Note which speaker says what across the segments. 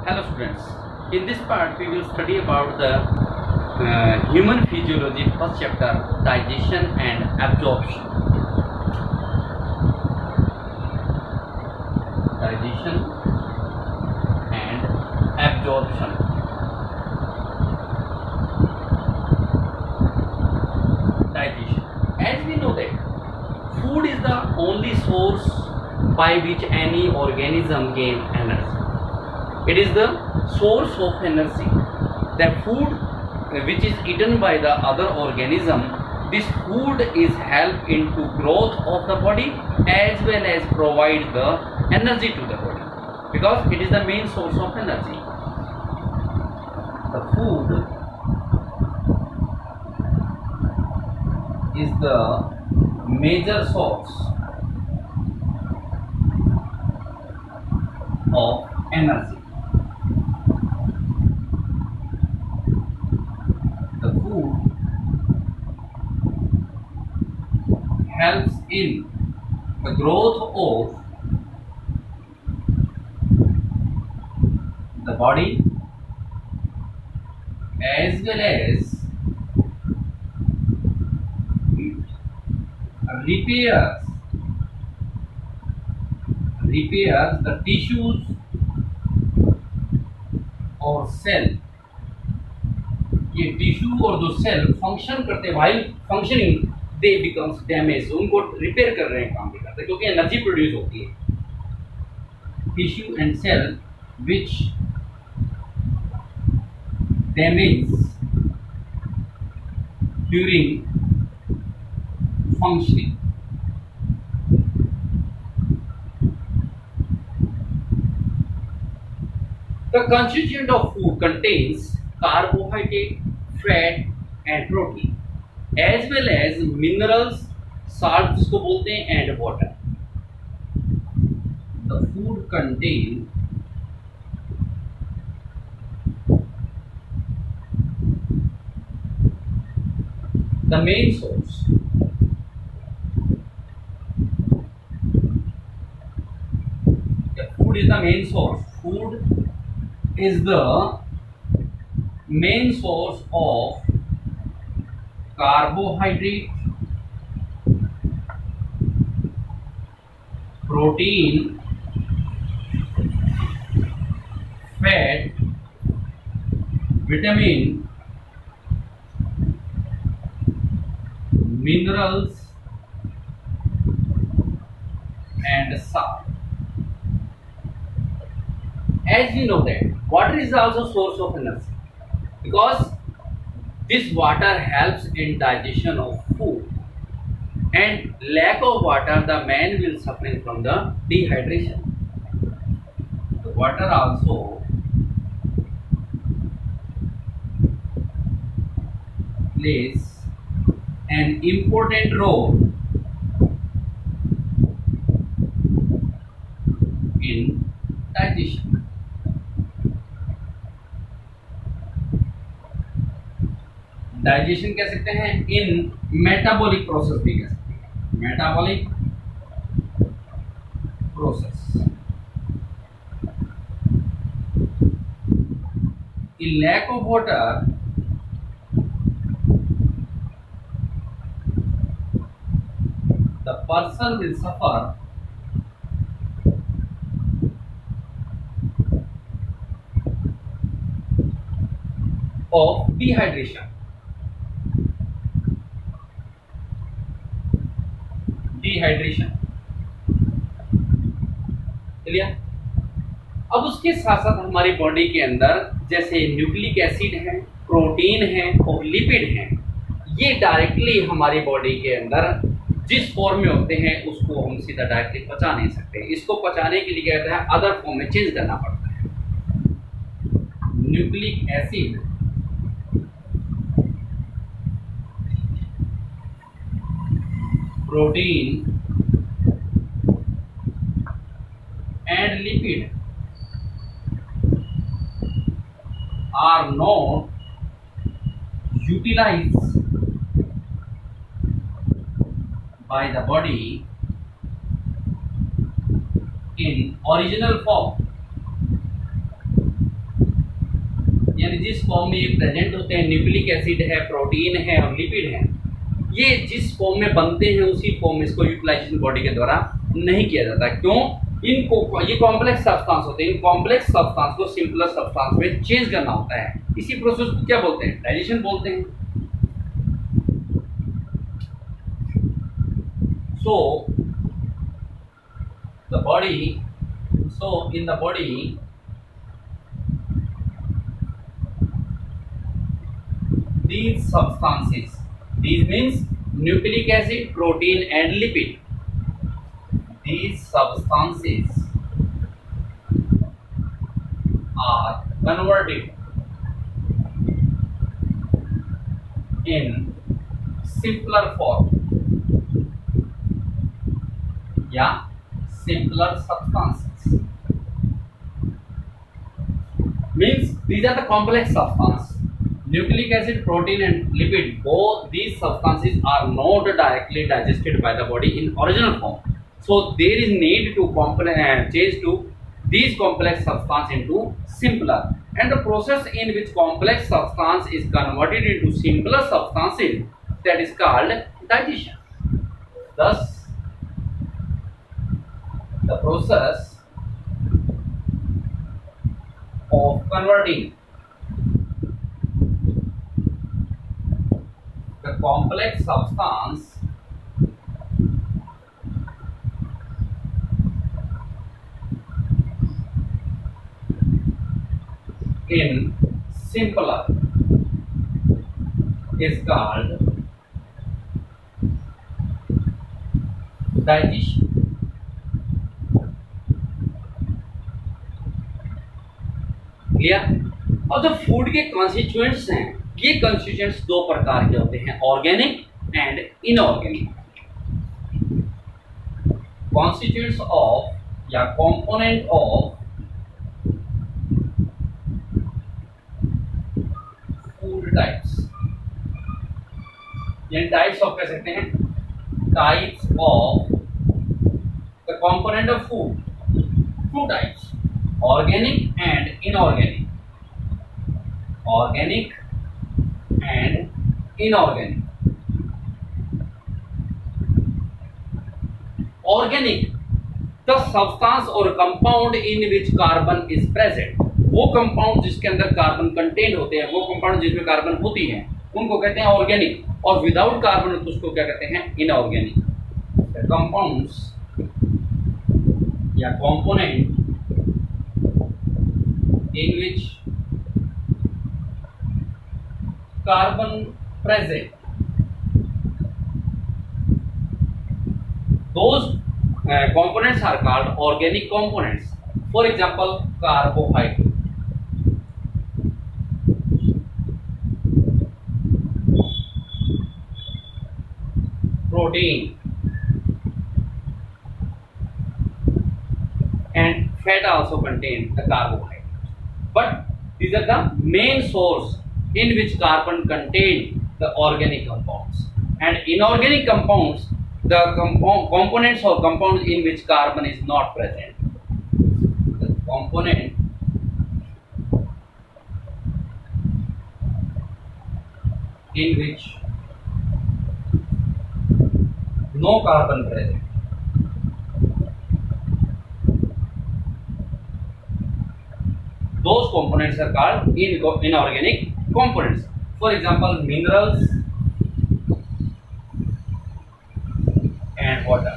Speaker 1: Hello students, in this part we will study about the human physiology, first chapter, digestion and absorption. Digestion and absorption. Digestion. As we know that food is the only source by which any organism gains energy. It is the source of energy. The food which is eaten by the other organism, this food is help into growth of the body as well as provide the energy to the body, because it is the main source of energy. The food is the major source of energy. The food helps in the growth of the body as well as repairs the tissues और cell. ये tissue और जो cell function करते while functioning they becomes damage, उनको repair कर रहे हैं, काम भी करते हैं क्योंकि एनर्जी प्रोड्यूस होती है. Tissue and cell which damage during functioning. The constituent of food contains carbohydrate, fat and protein as well as minerals, salt जिसको बोलते हैं, and water. The food contains the main source. The food is the main source. Food is the main source of carbohydrate, protein, fat, vitamin, minerals and salt. As we know that water is also source of energy, because this water helps in digestion of food, and lack of water the man will suffering from the dehydration. The water also plays an important role in digestion. Digestion कह सकते हैं, इन metabolic process भी कह सकते हैं. Metabolic process. In lack of water the person will suffer of dehydration. Dehydration चलिए. अब उसके साथ साथ हमारी बॉडी के अंदर जैसे न्यूक्लिक एसिड है, प्रोटीन है और लिपिड है, ये डायरेक्टली हमारी बॉडी के अंदर जिस फॉर्म में होते हैं उसको हम सीधा डायरेक्टली पचा नहीं सकते. इसको पचाने के लिए क्या कहता है, अदर फॉर्म में चेंज करना पड़ता है. Nucleic acid, protein and lipid are not utilized by the body in original form. यानी जिस फॉर्म में ये प्रेजेंट होते हैं, न्यूक्लिक एसिड है, प्रोटीन है और लिपिड है, ये जिस फॉर्म में बनते हैं उसी फॉर्म में इसको यूटिलाइजेशन बॉडी के द्वारा नहीं किया जाता। क्यों? इनको ये कॉम्प्लेक्स सब्सटेंस होते हैं, इन कॉम्प्लेक्स सब्सटेंस को सिंपलर सब्सटेंस में चेंज करना होता है। इसी प्रोसेस को क्या बोलते हैं? डाइजेशन बोलते हैं। So in the body these substances, these means nucleic acid, protein and lipid, these substances are converted in simpler form या simpler substances, means these are the complex substance. Nucleic acid, protein and lipid, both these substances are not directly digested by the body in original form, so there is need to change to these complex substance into simpler, and the process in which complex substance is converted into simpler substances, that is called digestion. Thus the process of converting the complex substance in simpler is called digestion. Clear? और जो food के constituents हैं, ये constituents दो प्रकार के होते हैं, organic and inorganic. Constituents of या कंपोनेंट ऑफ फूड टाइप्स, यानी टाइप्स ऑफ कह सकते हैं, types of the component of food, two types, organic and inorganic, organic and inorganic. Organic, the substance or compound in which carbon is present, वो compound जिसके अंदर carbon contain होते हैं, वो कंपाउंड जिसमें कार्बन होती है, उनको कहते हैं ऑर्गेनिक, और विदाउट कार्बन तो उसको क्या कहते हैं? इनऑर्गेनिक। कंपाउंड्स या component in which carbon present, those components are called organic components. For example, carbohydrate, protein and fat also contain the carbohydrate. But these are the main source in which carbon contain the organic compounds, and inorganic compounds, the components or compounds in which carbon is not present. The component in which no carbon present, those components are called inorganic components. For example, minerals and water.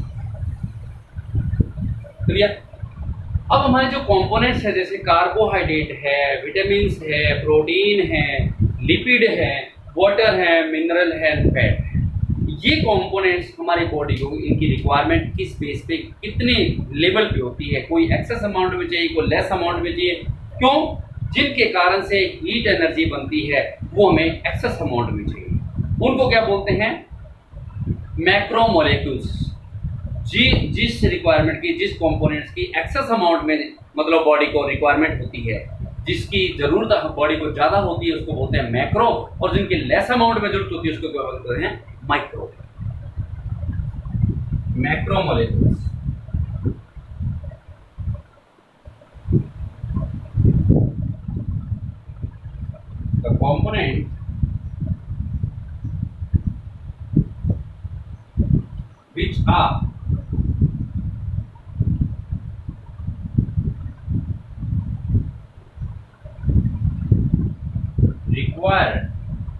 Speaker 1: Clear? अब हमारे जो components है, जैसे carbohydrate है, vitamin है, protein है, lipid है, water है, मिनरल है, फैट है, ये कंपोनेंट्स हमारी बॉडी को इनकी रिक्वायरमेंट किस बेस पे कितने लेवल पे होती है, कोई एक्सेस अमाउंट में चाहिए, कोई लेस अमाउंट में चाहिए, क्यों? जिनके कारण से हीट एनर्जी बनती है वो हमें एक्सेस अमाउंट में चाहिए, उनको क्या बोलते हैं? मैक्रोमोलेक्यूल्स। जिस रिक्वायरमेंट की, जिस कंपोनेंट्स की एक्सेस अमाउंट में मतलब बॉडी को रिक्वायरमेंट होती है, जिसकी जरूरत बॉडी को ज्यादा होती है उसको बोलते हैं मैक्रो, और जिनकी लेस अमाउंट में जरूरत होती है उसको क्या बोलते हैं? Micro. Macromolecules. required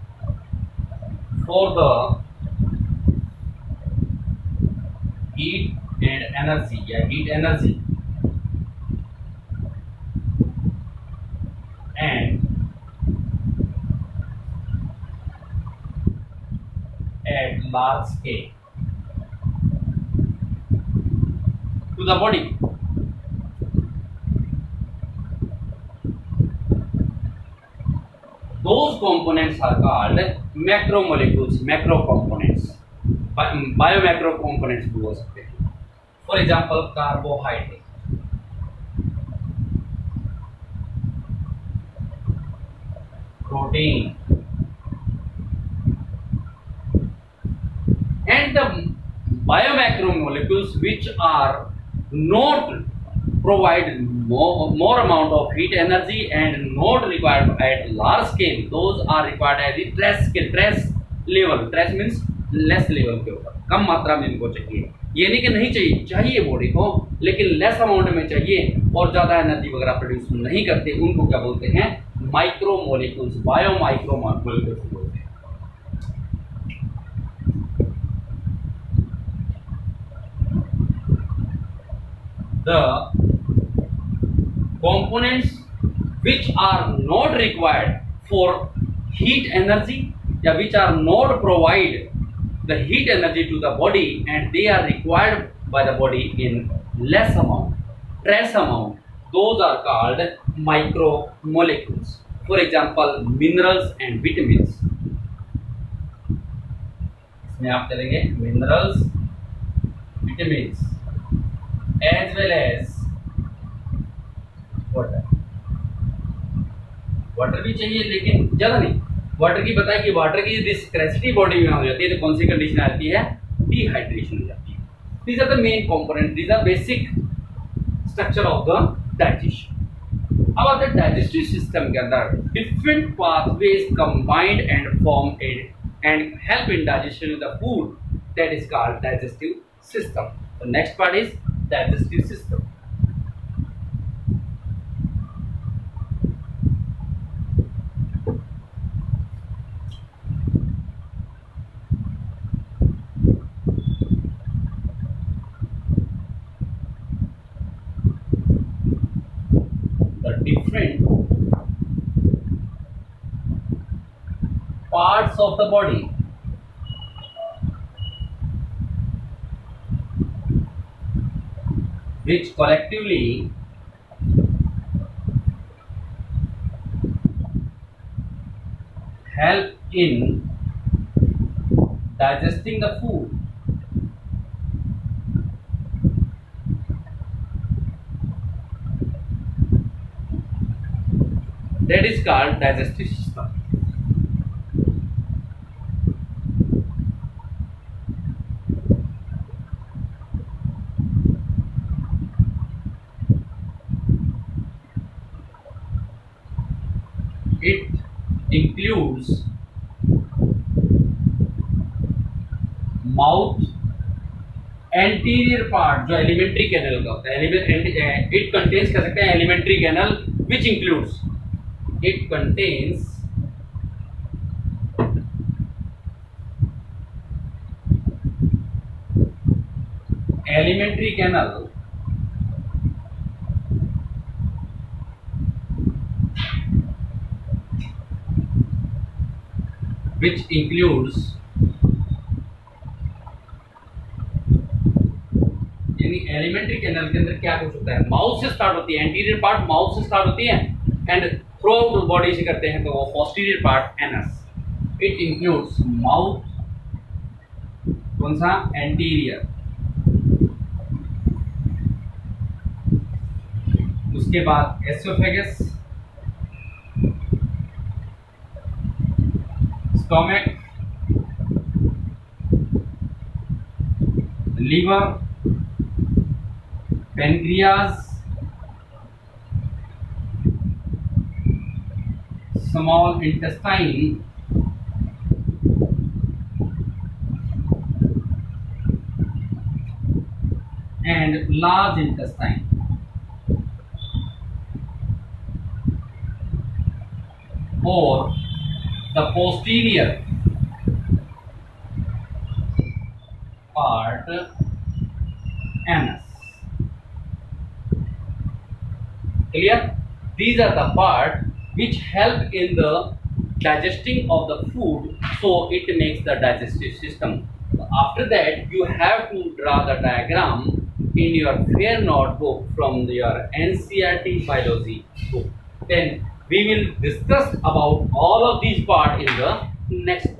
Speaker 1: for the heat and energy या heat energy and at large scale to the body. Those components are called macromolecules, macro components, biomacro components भी हो सकते हैं. For example, carbohydrate, protein, and the biomacromolecules which are not provide more amount of heat energy and not required at large scale, those are required at the trace level. Trace means less level के ऊपर, कम मात्रा में इनको चाहिए. ये नहीं कि नहीं चाहिए, चाहिए बॉडी को, लेकिन लेस अमाउंट में चाहिए और ज़्यादा एनर्जी वगैरह प्रोड्यूस नहीं करते. उनको क्या बोलते हैं? माइक्रोमोलिक्यूल्स, बायो माइक्रोमोलिक्यूल्स बोलते हैं. The components which are not required for heat energy, या which are not provide the heat energy to the body and they are required by the body in less amount, trace amount, those are called micromolecules. For example, minerals and vitamins. इसमें आप चलेंगे minerals, vitamins, as well as water. Water भी चाहिए लेकिन ज़्यादा नहीं. Water की बताया कि वाटर की यदि स्कैरिसिटी बॉडी में हो जाती है तो कौन सी कंडीशन आती है? डिहाइड्रेशन हो जाती है. These are the main component, these are basic structure of the digestion. अब आपके डाइजेस्टिव सिस्टम के अंदर different pathways combined and form and help in digestion of the food, that is called digestive system. The next part is digestive system. Different parts of the body which collectively help in digesting the food. That is called digestive system. It includes mouth, anterior part जो alimentary canal का होता है. It contains कह सकते हैं alimentary canal which includes, it contains alimentary canal which includes, यानी alimentary canal के अंदर क्या कुछ होता है? माउथ से स्टार्ट होती है, एंटीरियर पार्ट माउथ से स्टार्ट होती है एंड थ्रू आउट बॉडी से करते हैं तो वो posterior part anus. It includes mouth, कौन सा? एंटीरियर. उसके बाद oesophagus, stomach, liver, pancreas, small intestine, and large intestine. और the posterior part anus. Clear? These are the part which help in the digesting of the food, so it makes the digestive system. After that, you have to draw the diagram in your fair notebook from your NCERT biology book. Then we will discuss about all of these parts in the next